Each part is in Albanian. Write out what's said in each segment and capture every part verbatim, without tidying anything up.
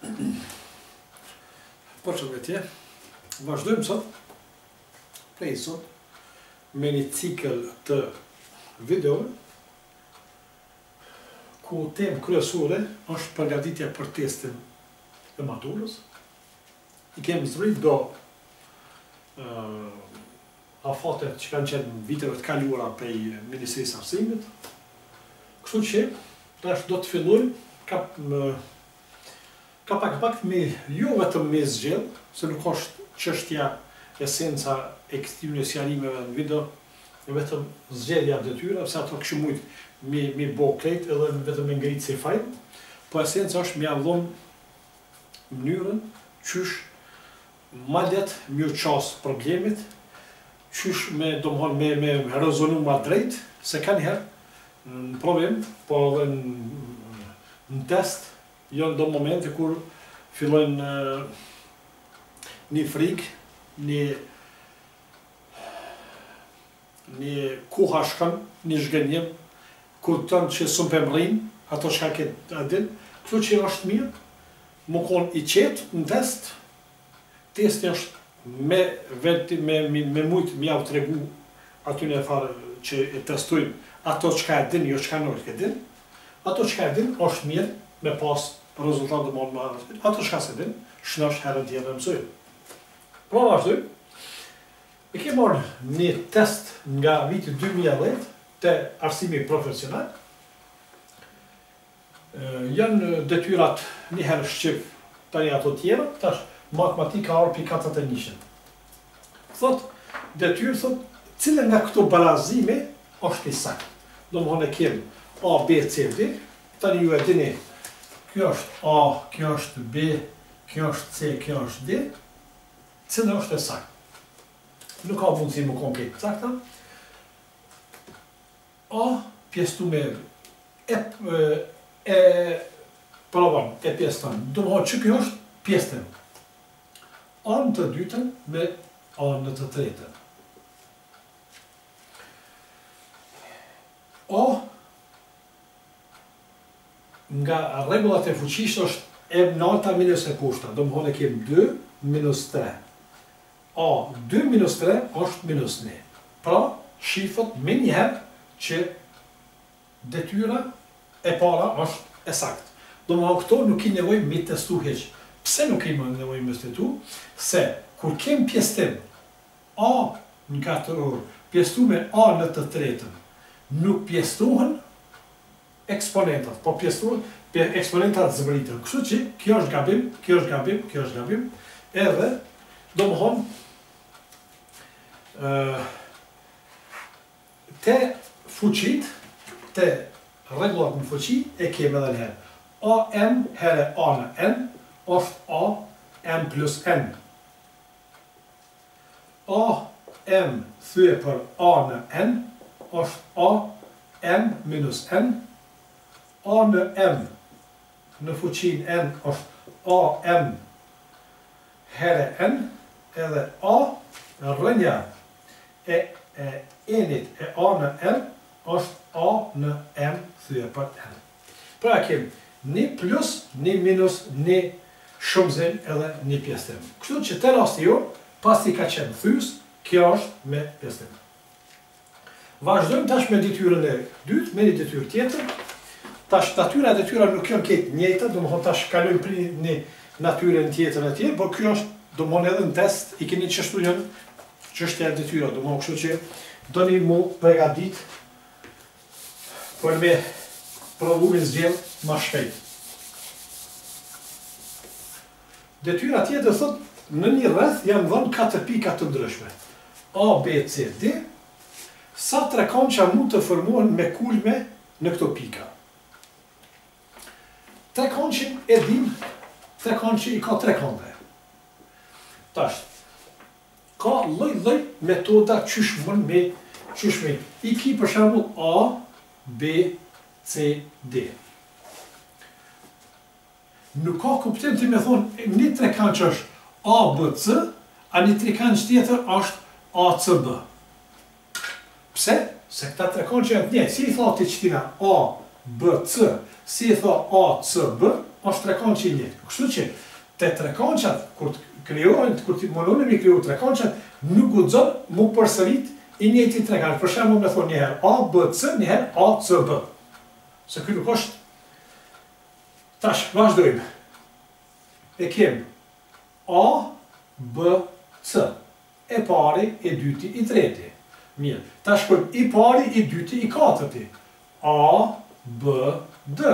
Përshëndetje, vazhdojmë sot, prej sot, me një cikël të videove, ku temë kryesore është përgatitja për testin e maturës. I kemi zbrit do uh, afatet që kanë qenë viteve të kaluara prej Ministrisë Arsimit. Kështu që, tash do të fillojmë ka më Ka pak pak me, jo vetëm me zgjell, se nuk është çështja esenca e këtyre sqarimeve në video, e vetëm zgjedhja detyra, pse ato kështu mujt me me bo krejt edhe vetëm me ngritë si fajin, po esenca është me avllon mënyrën qysh ma let më qas problemit, qysh me domthon me me rezonu ma drejt, se kanë herë në problem, po edhe në, në test janë do momente kur fillojnë uh, një frikë, një një kuha shkën, një zhgënjim, kur tënë që sëmë për mërinë, ato shka këtë adin, këtu që është mirë, më konë i qetë në test, testi është me veti, me, me, me mujtë mjau të regu aty në farë që e testojnë, ato qka e din, jo qka nërë këtë din, ato qka e din është mirë, me pas rezultat dhe mund më arrëzit. Ato shka se din, shnash herën tjenë dhe mësojnë. Pra vazhdojmë, e ke marrë një test nga viti dy mijë e dhjetë të arsimi profesional. Janë detyrat një herë shqip tani ato tjera, tash matematika arë pi katërt e njëshën. Thot, detyrë thot, cilë nga këto barazime është i saktë. Do më hone kemë A, B, C, D, tani ju e dini, kjo është A, kjo është B, kjo është C, kjo është D, cilë është e saktë. Nuk ka mundësi më konkret sakta. A, pjesë të me e, e pravan, e pjesë të në. Do më që kjo është pjesë të në. A në të dytën me A në të tretën. A, nga rregullat e fuqishtë është e nalta minus e poshta, do më hone kemë dy minus tre. A, dy minus tre është minus një. Pra, shifët me njëherë që detyra e para është e saktë. Do më hone këto nuk i nevoj me testu heqë. Pse nuk i më nevoj me testu? Se, kur kemë pjestim A në katër orë, pjestu me A në të tretën, nuk pjestuhen eksponentat, po pjestuhen eksponentat zbritën. Kështu që kjo është gabim, kjo është gabim, kjo është gabim, edhe do më thonë te fuqit, te rregullat në fuqi, e kemi edhe në herë. A m herë A në n është A m plus n. A m thye për A në n është A m minus n. A në m në fuqin n është A m herë n, edhe A rënja e, e enit e A në n është A në m thye për n. Pra kemë një plus, një minus, një shumëzim edhe një pjesëtim. Kështu që të rasti jo, pas i ka qenë thys, kjo është me pjesëtim. Vazhdojmë tash me detyrën e dytë, me një detyrë tjetër. Tash natyra e detyra nuk janë këtë njëjta, do më thonë tash kalojmë për një natyrën tjetër e tjerë, por kjo është, do më thonë edhe në test, i keni qështu janë çështja e detyra, do më thonë kështu që do një mu pregadit për me provumin zgjell ma shpejt. Detyra tjetër thot, në një rreth janë dhënë katër pika të ndryshme. A, B, C, D, sa trekanqa mund të formohen me kulme në këto pika. Trekanqin e dim, trekanqin i ka trekante. Tash, ka lloj-lloj metoda qysh mund me, qysh me, i ki për shembull A, B, C, D. Nuk ka kuptim të me thonë, një trekanq është A, B, C, a një trekanq tjetër është A, C, B. Pse? Se këta trekanqe janë të njëjtë. Si i thati qëtina A, B, C. Si e tha A, C, B, është trekanç i njëjtë. Kështu që te trekançat, kur krijohen, kur ti mundohemi me kriju trekançat, nuk guxon mu përsërit i njëjti trekanç. Për shembull, më thonë një herë A, B, C, një herë A, C, B. Se ky nuk është. Tash vazhdojmë. E kem A, B, C. E pari, e dyti, i treti. Mirë. Tash shkojmë i pari, i dyti, i katërti. A, B, D.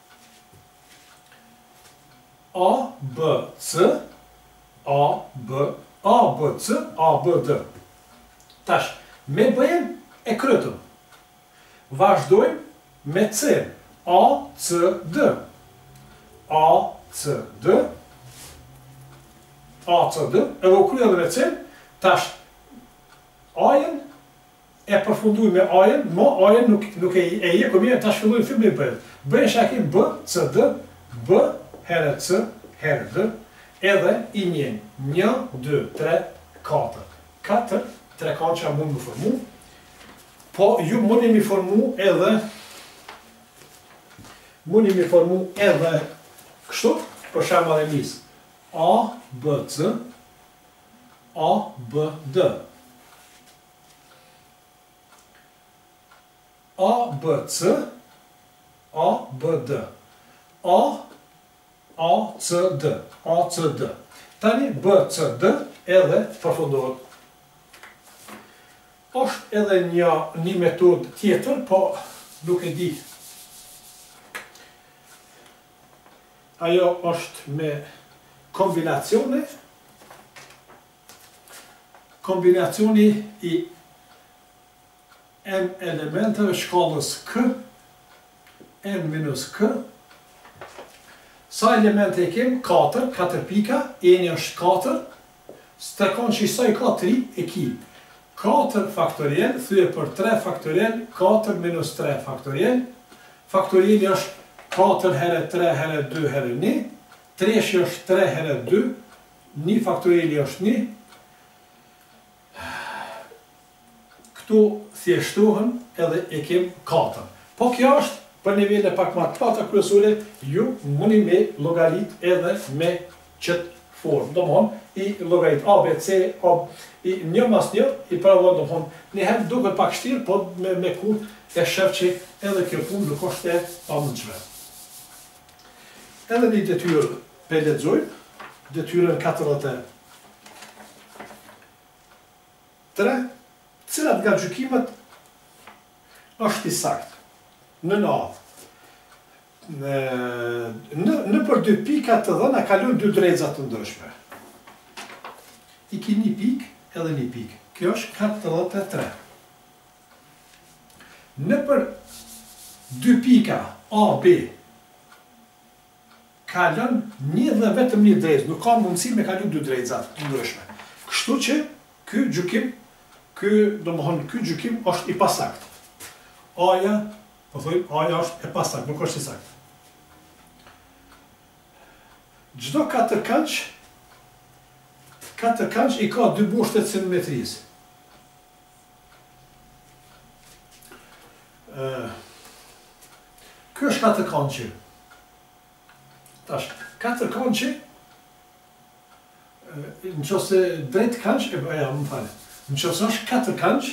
A, B, C. A, B, A, B, C, A, B, D. Tash, me B-n e krytëm. Vazhdojmë me C. A, C, D. A, C, D. A, C, D. Edhe u kryo edhe me C. Tash, A-jen e përfunduj me A-jen, ma A-jen nuk, nuk e, e je këmje, tash fillojnë film me B-n. B-n shakim B, C, D, B, herë C, herë D, edhe i njen. Një, dy, tre, katër. Katër, trekança mund më formu, po ju mundi mi formu edhe, mundi mi formu edhe kështu, për shembull e nis. A, B, C, A, B, D. A, B, C, A, B, D. A, A, C, D. A, C, D. Tani, B, C, D, edhe përfundohet. Është edhe një, një metodë tjetër, po nuk e di. Ajo është me kombinacione. Kombinacioni i n elementeve shkallës K, n minus K. Sa elemente e kem? katër, katër pika, n është katër, trekançi i saj ka tri, e ki. katër faktoriel, thyje për tre faktoriel, katër minus tre faktoriel. Faktorieli është katër herë tre herë dy herë një, treshi është tre herë dy, një faktorieli është një. Këtu thjeshtohen edhe e kem katër. Po kjo është për nivele pak më të pata kryesore, ju mundi me llogarit edhe me qëtë formë. Domthon i llogarit A, B, C, A, i një mas një, i provon domthon. Njëherë duket pak vështirë, po me me ku e shef që edhe kjo punë nuk është e pamundshme. Edhe një detyrë pe lexojmë, detyrën katërdhjetë e tre, cilat nga gjykimet është i saktë. Në natë. Në, në, në për dy pika të dhëna kalon dy drejtëza të ndryshme. I ki një pik edhe një pik. Kjo është katërdhjetë e tre. Në për dy pika A, B, kalon një dhe vetëm një drejtë. Nuk ka mundësi me kalon dy drejtëza të ndryshme. Kështu që ky gjykim, ky, domethënë, ky gjykim është i pasakt. A-ja, po thojmë, A-ja është e pasakt, nuk është i saktë. Çdo katërkënç, katërkënç i ka dy boshtet simetrisë. Ky është katërkënçi. Tash, katërkënçi, nëse drejt kënç, e ja, më falë. Nëse është katërkënç,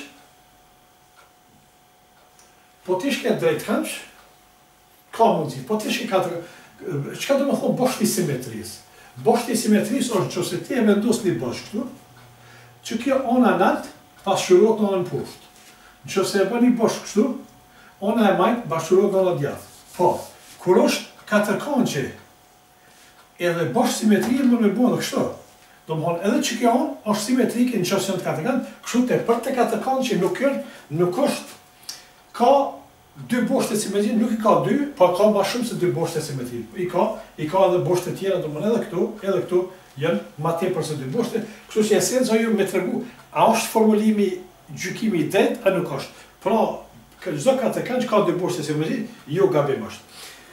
po ti shke drejt kënç, ka mundësi, po ti shke katër, çka do të thonë boshti i simetrisë? Boshti i simetrisë është nëse ti e vendos një bosh këtu, që kjo ana lart pasqyrohet në anën poshtë. Nëse e bën një bosh kështu, ona e majt bashkërohet në anën djathtë. Po, kur është katërkënçi, edhe bosh simetrie më në bënë kështu. Domthon edhe që kjo anë është simetrike në qësë janë të katërkënç, kështu te për të katërkënçi nuk nuk është ka dy boshte simetrie, nuk i ka dy, po ka më shumë se dy boshte simetrie. I ka, i ka edhe boshte tjera, domthon edhe këtu, edhe këtu janë më tepër se dy boshte, kështu që esenca ju me tregu, a është formulimi gjykimi i drejtë a nuk është. Pra, çdo katërkënç ka dy boshte simetrie, jo gabim është.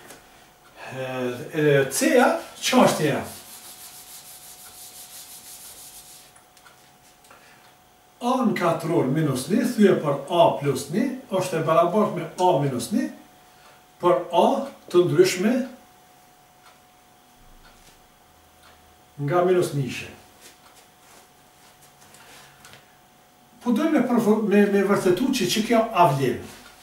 C-ja, çfarë është ja? A në katror minus një, thyje për A plus një, është e barabartë me A minus një, për A të ndryshme nga minus njëshe. Po dojmë me, me, me vërtetu që që kjo A vlen.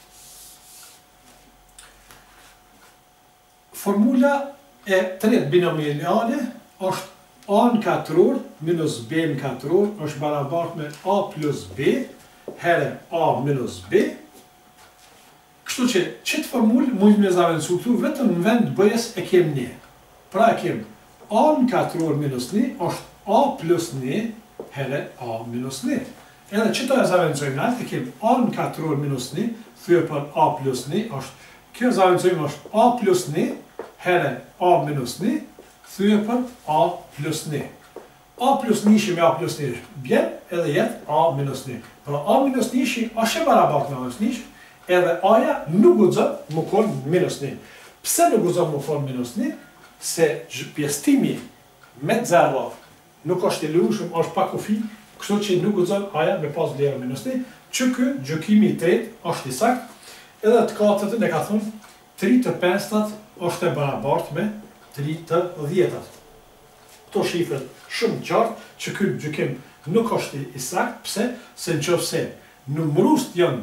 Formula e tretë binomiale është A në katror minus B në katror është barabart me A plus B herë A minus B. Kështu që qëtë formulë mund me zavendësu këtu vetëm në vend bëjes e kem një. Pra e kem A në katror minus një është A plus një herë A minus një. Edhe qëto e zavendësojmë naltë, e kem A në katror minus një thyë për A plus një është, kjo zavendësojmë është A plus një herë A minus një thyë për A plus një. A plus një me A plus një bjen edhe jetë A minus një. Pra A minus një është e barabart me A minus një, edhe A-ja nuk guxon më konë minus një. Pse nuk guxon më konë minus një? Se pjesëtimi me zero nuk është i lejushëm, është pa kufi, kështu që nuk guxon A-ja me pas vlerën minus një, që ky gjykimi i tretë është i saktë, edhe të katërtën e ka thonë tri të pestat është e barabart me tri të dhjetat. Këto shifrat shumë qartë që ky gjykim nuk është i saktë, pse? Se nëse numërust janë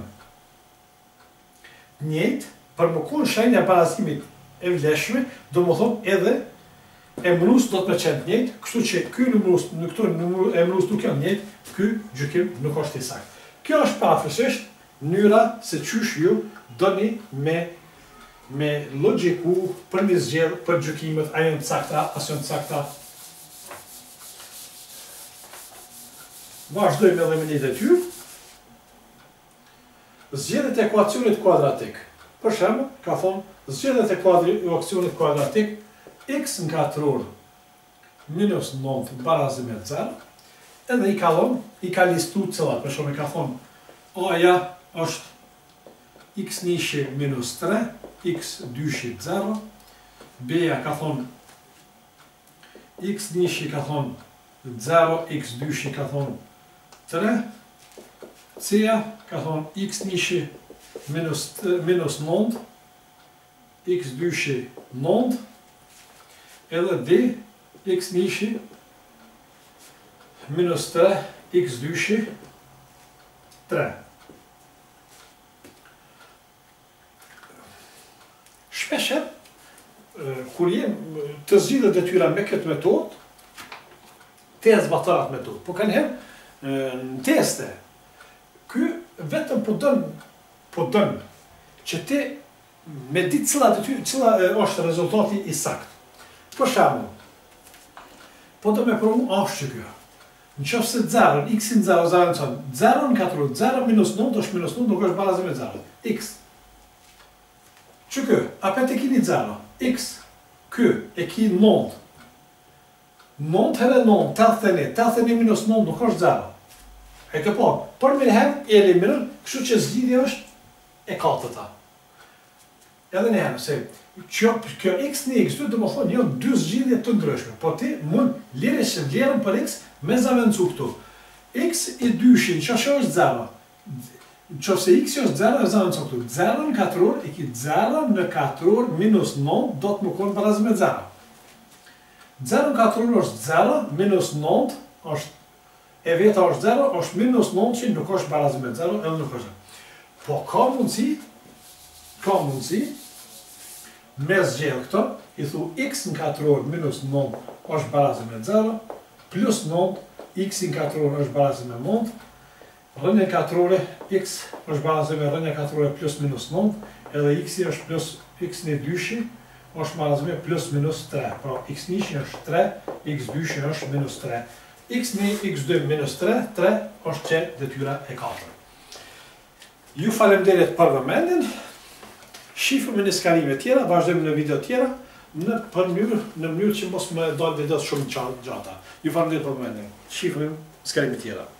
njëjtë, për më konë shenja barazimit e vlefshme, do më thonë edhe emërus do të me qenë njëjtë, kështu që ky numërus, në këto emërus nuk janë njëjtë, ky gjykim nuk është i saktë. Kjo është parafërsisht mënyra se qysh ju doni me me logjiku për një zgjedhje për gjykimet, a janë të sakta, as janë të sakta. Vazhdojmë edhe me një detyrë. Zgjedhjet e ekuacionit kuadratik. Për shembull, ka thonë zgjedhjet e ekuacionit kuadratik x në katror minus nëntë barazi me zero, edhe i ka thonë, i ka listu cilat, për shembull ka thonë A-ja është x njëshi minus tre, x dyshi zero, B-ja ka thonë x njëshi ka thonë zero, x dyshi ka thonë tre, C-ja ka thonë x njëshi minus, minus nëntë, x dyshi nëntë, edhe D, x njëshi minus tre, x dyshi tre. Shpesher, kur jem të zgjidhet detyra me këtë metodë, te zbatarat metodë, po kanë herë në teste, ky vetëm po dënë, po dënë, që te me ditë cila detyrë, cila është rezultati i saktë. Për shembull, po do me provu është që kjo. Në qoftë se zero, x-in zero, zero në qënë, zero në katror, zero minus nëntë është minus nëntë, nuk është barazi me zero, x. Që kjo, apet e kini zero, x, kjo, e ki nëntë. nëntë herë nëntë, tetëdhjetë e një, tetëdhjetë e një minus nëntë nuk është zero. E ke po, për me herë e eliminën, kështu që zgjidhja është e katërta. Edhe një herë, se kjo, kjo x në x dy dhe më thonë jo dy zgjidhje të ndryshme, po ti mund lirë që vlerën për x me zavendësu këtu. X i dyshin, që është është zero. Që se x është zero, e zavendësu këtu. zero në katror, e ki zero në katror minus nëntë, do të më konë barazi me zero. zero në katror është zero, minus nëntë, është e veta është zero, është minus nëntë që nuk është barazi me zero, edhe nuk është. Po ka mundësi, ka mundësi, me zgjedhë këto, i thu x në katror minus nëntë është barazi me zero, plus nëntë, x në katror është barazi me nëntë, rënja katrore, x është barazi me rënja katrore plus minus nëntë, edhe x është plus x në dyshi, është barazi me plus minus tre. Pra, x njëshi është tre, x dyshi është minus tre. x një, x dy minus tre, tre është që detyra e katër. Ju faleminderit për vëmendjen. Shifëm në skarime tjera, vazhdojmë në video tjera, në mënyrë në mënyrë që mos më dalë videot shumë gjata. Ju faleminderit për vëmendjen. Shifëm në skarime tjera.